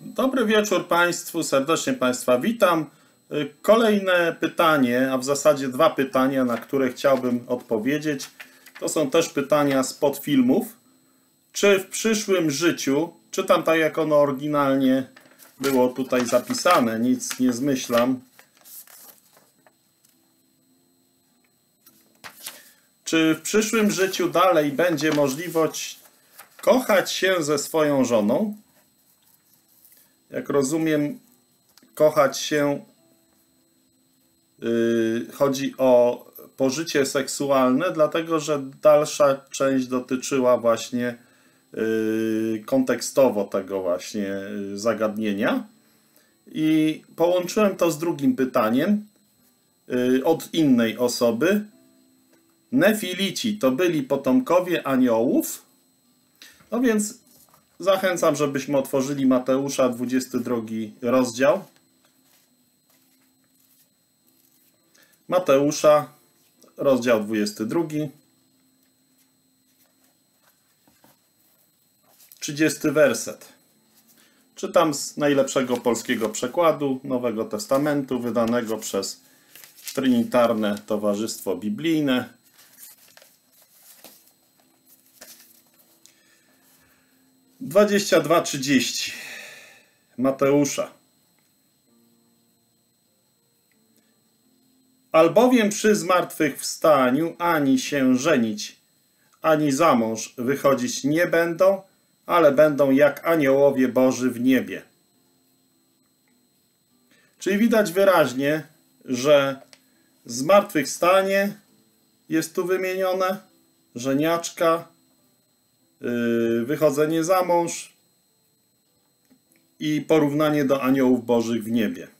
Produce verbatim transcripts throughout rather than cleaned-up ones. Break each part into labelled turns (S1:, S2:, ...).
S1: Dobry wieczór Państwu, serdecznie Państwa witam. Kolejne pytanie, a w zasadzie dwa pytania, na które chciałbym odpowiedzieć. To są też pytania spod filmów. Czy w przyszłym życiu, czytam tak jak ono oryginalnie było tutaj zapisane, nic nie zmyślam. Czy w przyszłym życiu dalej będzie możliwość kochać się ze swoją żoną? Jak rozumiem, kochać się yy, chodzi o pożycie seksualne, dlatego że dalsza część dotyczyła właśnie yy, kontekstowo tego właśnie zagadnienia. I połączyłem to z drugim pytaniem yy, od innej osoby. Nefilici to byli potomkowie aniołów? No więc zachęcam, żebyśmy otworzyli Mateusza, dwudziesty drugi rozdział. Mateusza, rozdział dwudziesty drugi. trzydziesty werset. Czytam z najlepszego polskiego przekładu Nowego Testamentu, wydanego przez Trinitarne Towarzystwo Biblijne. dwadzieścia dwa trzydzieści Mateusza. Albowiem przy zmartwychwstaniu ani się żenić, ani za mąż wychodzić nie będą, ale będą jak aniołowie Boży w niebie. Czyli widać wyraźnie, że zmartwychwstanie jest tu wymienione, żeniaczka, wychodzenie za mąż i porównanie do aniołów bożych w niebie.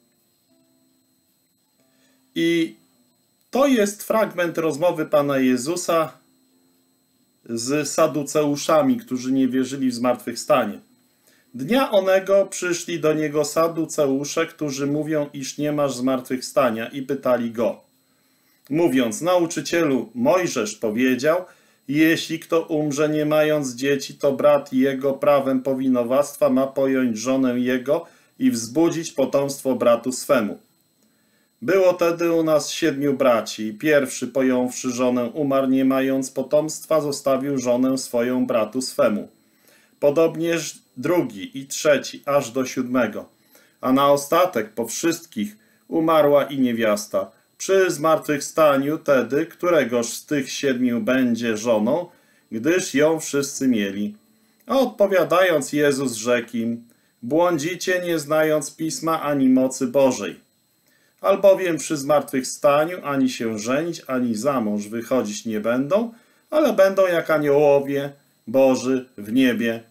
S1: I to jest fragment rozmowy Pana Jezusa z Saduceuszami, którzy nie wierzyli w zmartwychwstanie. Dnia onego przyszli do niego Saduceusze, którzy mówią, iż nie masz zmartwychwstania, i pytali go, mówiąc, nauczycielu, Mojżesz powiedział, jeśli kto umrze nie mając dzieci, to brat jego prawem powinowactwa ma pojąć żonę jego i wzbudzić potomstwo bratu swemu. Było tedy u nas siedmiu braci i pierwszy, pojąwszy żonę, umarł nie mając potomstwa, zostawił żonę swoją bratu swemu. Podobnież drugi i trzeci, aż do siódmego. A na ostatek po wszystkich umarła i niewiasta. Przy zmartwychwstaniu tedy, któregoż z tych siedmiu będzie żoną, gdyż ją wszyscy mieli. A odpowiadając Jezus rzekł im, błądzicie nie znając Pisma ani mocy Bożej. Albowiem przy zmartwychwstaniu ani się żenić, ani za mąż wychodzić nie będą, ale będą jak aniołowie Boży w niebie.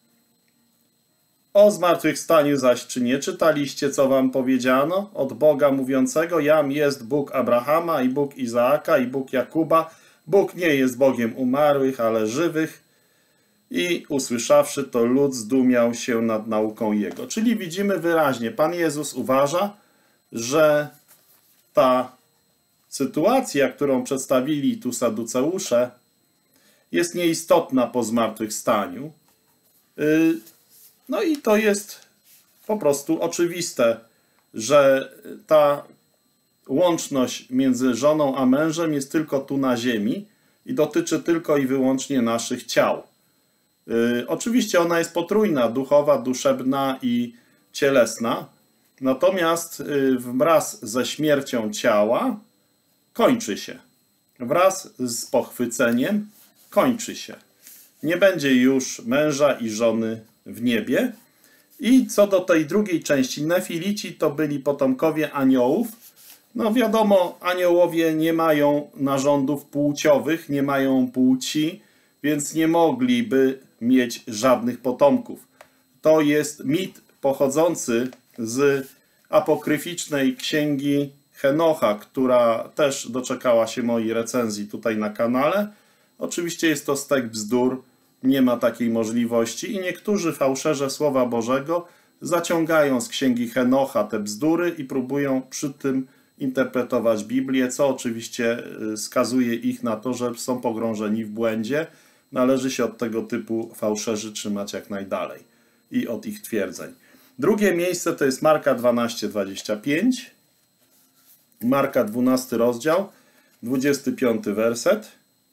S1: O zmartwychwstaniu zaś czy nie czytaliście, co wam powiedziano od Boga mówiącego, jam jest Bóg Abrahama i Bóg Izaaka i Bóg Jakuba. Bóg nie jest Bogiem umarłych, ale żywych. I usłyszawszy to, lud zdumiał się nad nauką Jego. Czyli widzimy wyraźnie, Pan Jezus uważa, że ta sytuacja, którą przedstawili tu Saduceusze, jest nieistotna po zmartwychwstaniu. No i to jest po prostu oczywiste, że ta łączność między żoną a mężem jest tylko tu na ziemi i dotyczy tylko i wyłącznie naszych ciał. Yy, oczywiście ona jest potrójna, duchowa, duszebna i cielesna, natomiast yy, wraz ze śmiercią ciała kończy się. Wraz z pochwyceniem kończy się. Nie będzie już męża i żony w niebie. I co do tej drugiej części, Nefilici to byli potomkowie aniołów. No wiadomo, aniołowie nie mają narządów płciowych, nie mają płci, więc nie mogliby mieć żadnych potomków. To jest mit pochodzący z apokryficznej księgi Henocha, która też doczekała się mojej recenzji tutaj na kanale. Oczywiście jest to stek bzdur, nie ma takiej możliwości i niektórzy fałszerze Słowa Bożego zaciągają z księgi Henocha te bzdury i próbują przy tym interpretować Biblię, co oczywiście skazuje ich na to, że są pogrążeni w błędzie. Należy się od tego typu fałszerzy trzymać jak najdalej i od ich twierdzeń. Drugie miejsce to jest Marka dwanaście, dwadzieścia pięć. Marka dwunasty rozdział, dwudziesty piąty werset.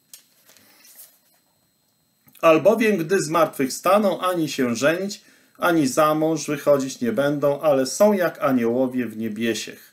S1: Albowiem gdy zmartwychwstaną, ani się żenić, ani za mąż wychodzić nie będą, ale są jak aniołowie w niebiesiech.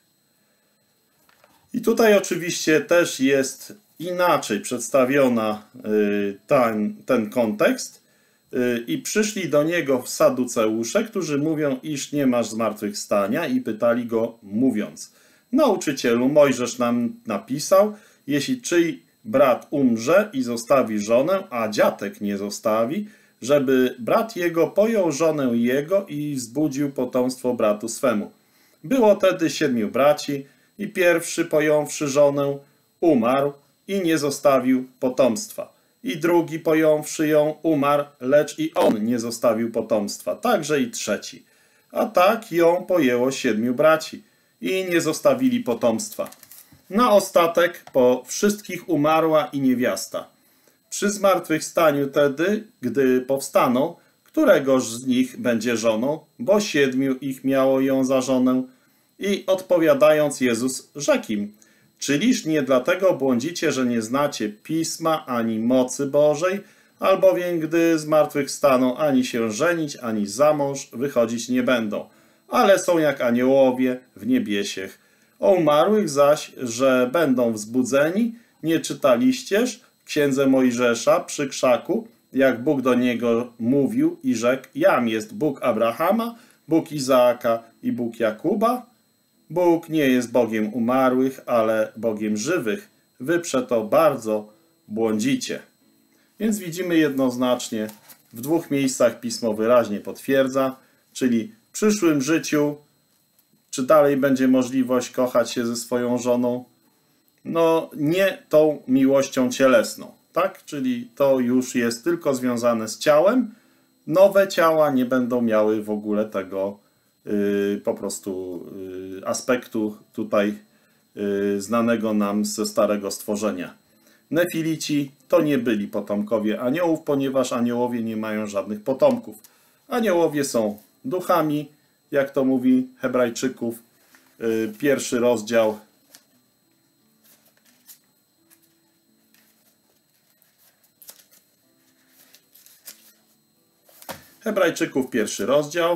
S1: I tutaj oczywiście też jest inaczej przedstawiona ten, ten kontekst. I przyszli do niego saduceusze, którzy mówią, iż nie masz zmartwychwstania, i pytali go, mówiąc: nauczycielu, Mojżesz nam napisał, jeśli czyj brat umrze i zostawi żonę, a dziatek nie zostawi, żeby brat jego pojął żonę jego i wzbudził potomstwo bratu swemu. Było tedy siedmiu braci, i pierwszy, pojąwszy żonę, umarł i nie zostawił potomstwa. I drugi, pojąwszy ją, umarł, lecz i on nie zostawił potomstwa. Także i trzeci. A tak ją pojęło siedmiu braci i nie zostawili potomstwa. Na ostatek po wszystkich umarła i niewiasta. Przy zmartwychwstaniu tedy, gdy powstaną, któregoż z nich będzie żoną, bo siedmiu ich miało ją za żonę. I odpowiadając, Jezus rzekł im: czyliż nie dlatego błądzicie, że nie znacie Pisma ani mocy Bożej, albowiem gdy zmartwychwstaną, ani się żenić, ani za mąż wychodzić nie będą, ale są jak aniołowie w niebiesiech. O umarłych zaś, że będą wzbudzeni, nie czytaliścież w księdze Mojżesza przy krzaku, jak Bóg do niego mówił i rzekł: jam jest Bóg Abrahama, Bóg Izaaka i Bóg Jakuba? Bóg nie jest Bogiem umarłych, ale Bogiem żywych. Wy przeto bardzo błądzicie. Więc widzimy jednoznacznie, w dwóch miejscach Pismo wyraźnie potwierdza, czyli w przyszłym życiu, czy dalej będzie możliwość kochać się ze swoją żoną? No nie tą miłością cielesną, tak? Czyli to już jest tylko związane z ciałem. Nowe ciała nie będą miały w ogóle tego Yy, po prostu yy, aspektu tutaj yy, znanego nam ze starego stworzenia. Nefilici to nie byli potomkowie aniołów, ponieważ aniołowie nie mają żadnych potomków. Aniołowie są duchami, jak to mówi Hebrajczyków, yy, pierwszy rozdział. Hebrajczyków, pierwszy rozdział.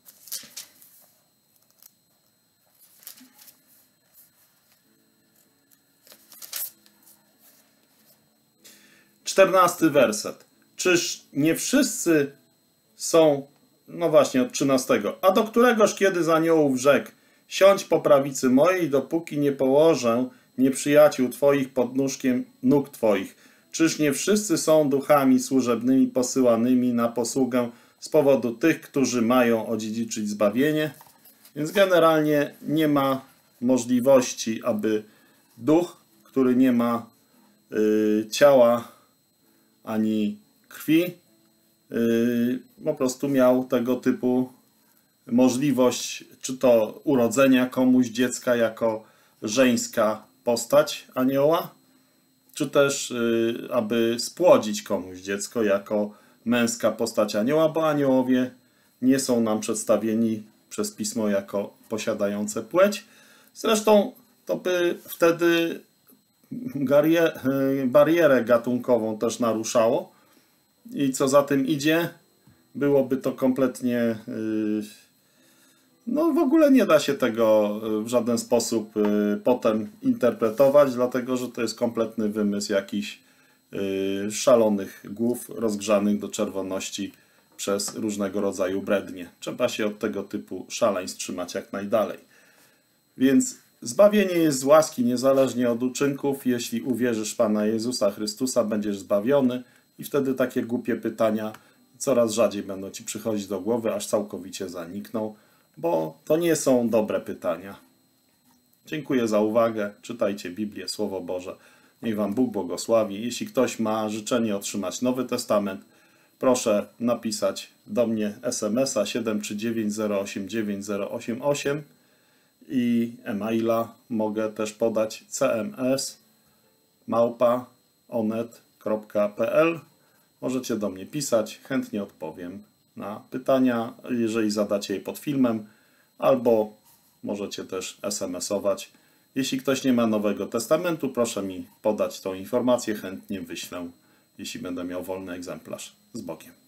S1: czternasty werset. Czyż nie wszyscy są, no właśnie od trzynastego. A do któregoż kiedy z aniołów rzekł: siądź po prawicy mojej, dopóki nie położę nieprzyjaciół twoich pod nóżkiem nóg twoich. Czyż nie wszyscy są duchami służebnymi posyłanymi na posługę z powodu tych, którzy mają odziedziczyć zbawienie? Więc generalnie nie ma możliwości, aby duch, który nie ma yy, ciała ani krwi, yy, po prostu miał tego typu możliwość, czy to urodzenia komuś dziecka jako żeńska postać anioła, czy też yy, aby spłodzić komuś dziecko jako męska postać anioła, bo aniołowie nie są nam przedstawieni przez Pismo jako posiadające płeć. Zresztą to by wtedy barierę gatunkową też naruszało i co za tym idzie, byłoby to kompletnie, no w ogóle nie da się tego w żaden sposób potem interpretować, dlatego że to jest kompletny wymysł jakichś szalonych głów rozgrzanych do czerwoności przez różnego rodzaju brednie. Trzeba się od tego typu szaleństw trzymać jak najdalej. Więc zbawienie jest z łaski niezależnie od uczynków. Jeśli uwierzysz w Pana Jezusa Chrystusa, będziesz zbawiony i wtedy takie głupie pytania coraz rzadziej będą ci przychodzić do głowy, aż całkowicie zanikną, bo to nie są dobre pytania. Dziękuję za uwagę. Czytajcie Biblię, Słowo Boże. Niech Wam Bóg błogosławi. Jeśli ktoś ma życzenie otrzymać Nowy Testament, proszę napisać do mnie es em es a siedem trzy dziewięć zero osiem dziewięć zero osiem osiem i e-maila mogę też podać cms małpa onet kropka pl. Możecie do mnie pisać, chętnie odpowiem. na pytania, jeżeli zadacie je pod filmem, albo możecie też es em esować. Jeśli ktoś nie ma Nowego Testamentu, proszę mi podać tą informację, chętnie wyślę, jeśli będę miał wolny egzemplarz. Z Bogiem.